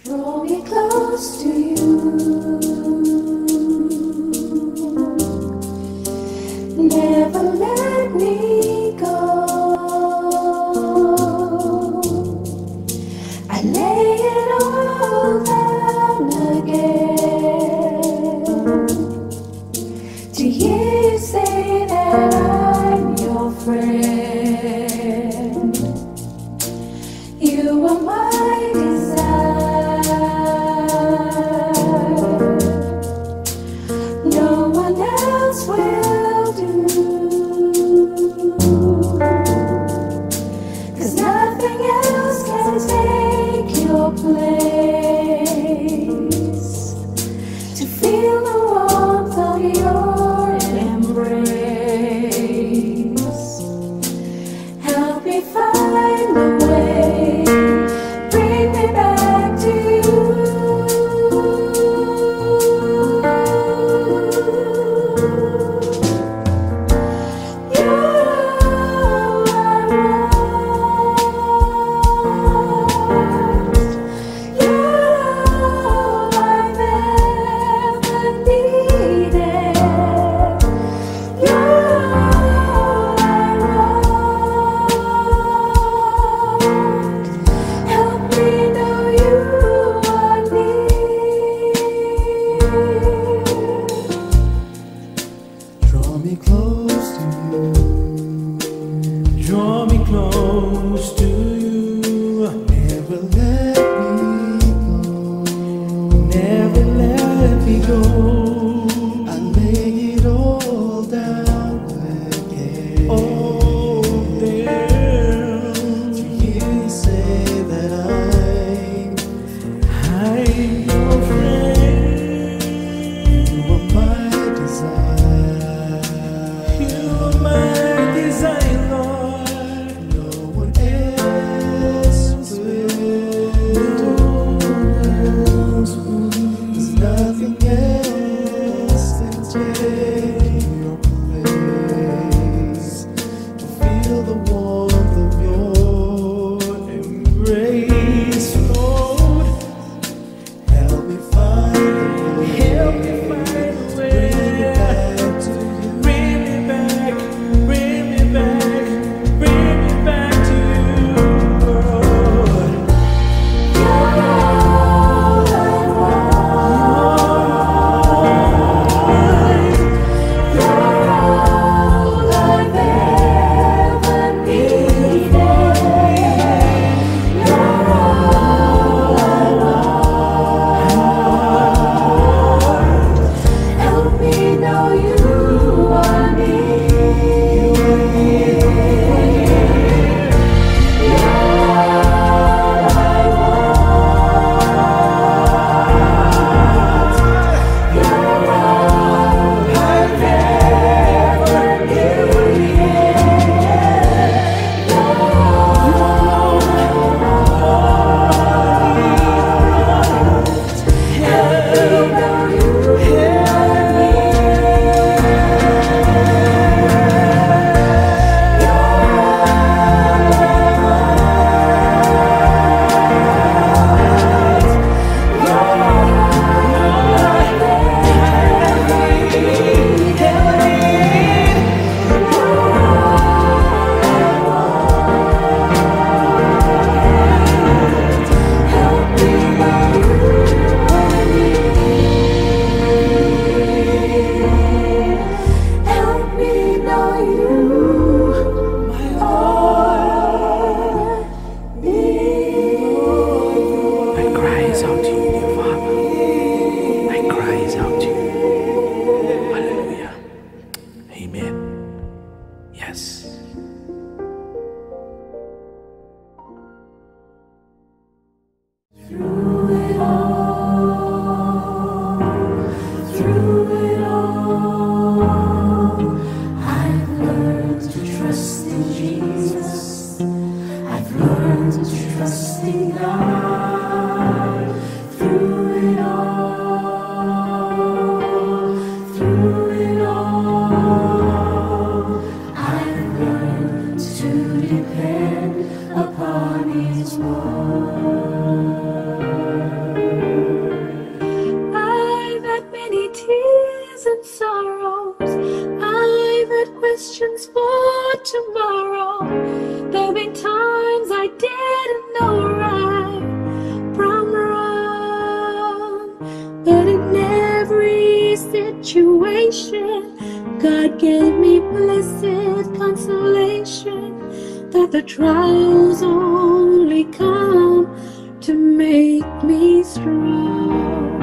Draw me close to you. Never let me go. I lay it all down again to hear you say that I'm your friend. You are my desire. God gave me blessed consolation that the trials only come to make me strong.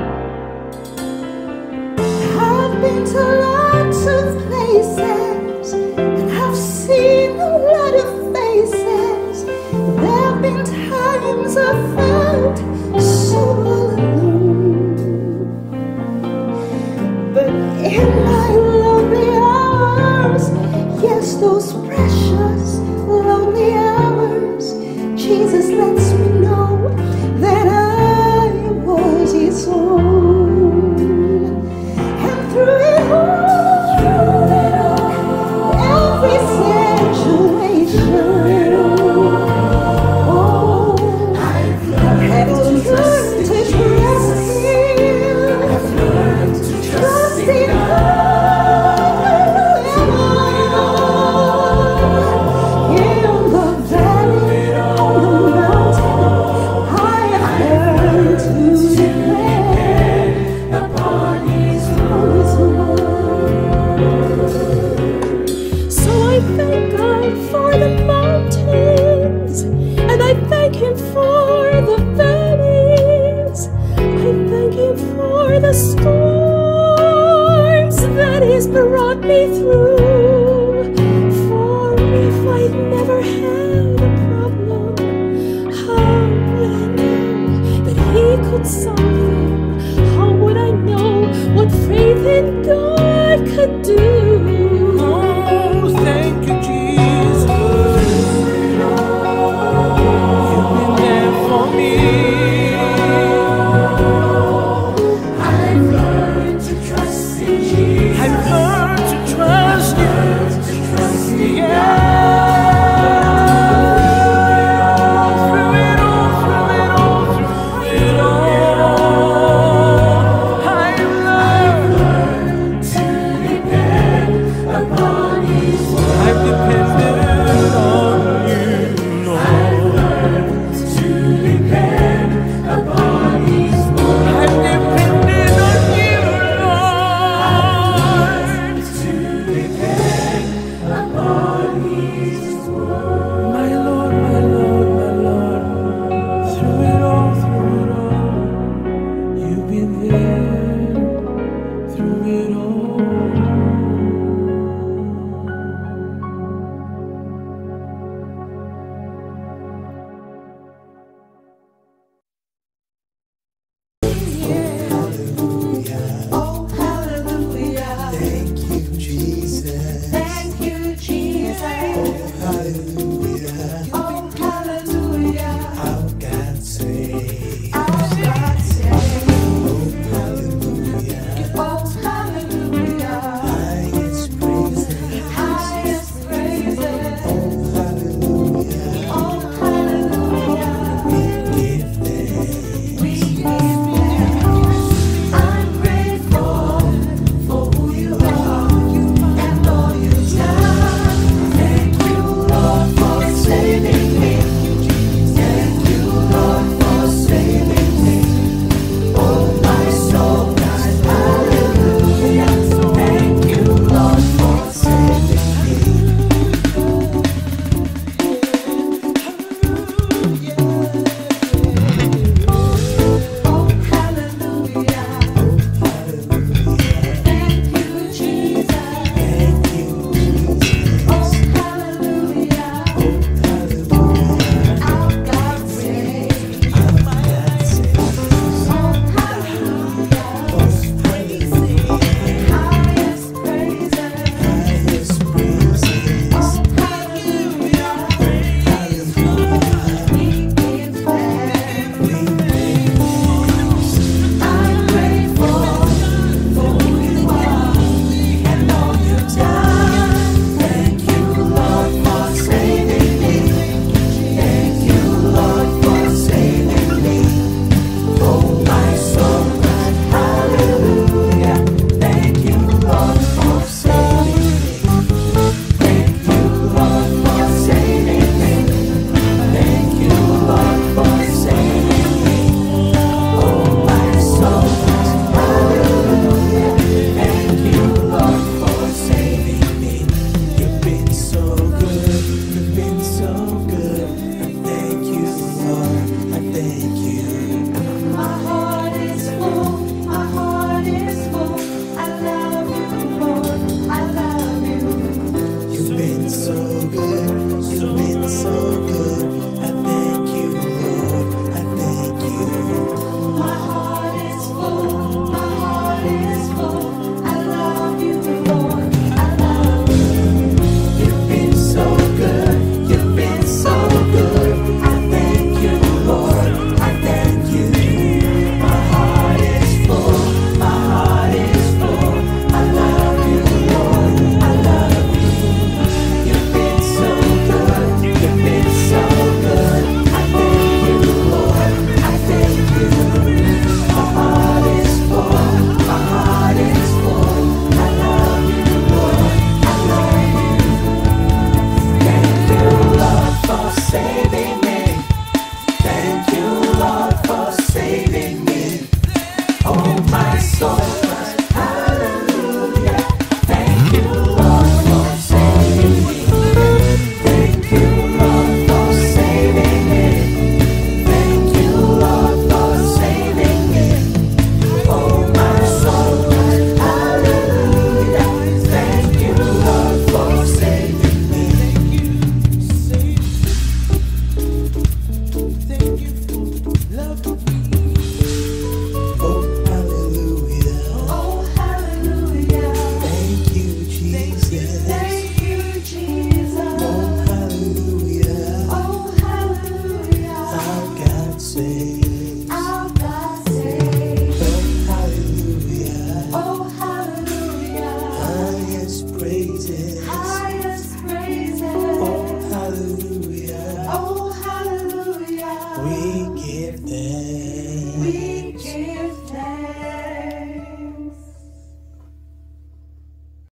I've been to lots of places and I've seen a lot of faces. There have been times I felt so all alone, but in my lonely hours, yes, those precious lonely hours, Jesus lets me know that I was His own. And through it all, every situation, oh, I've had to learn to trust Him. I've learned to trust in the storms that He's brought me through. For if I'd never had a problem, how would I know that He could solve them? How would I know what faith in God could do?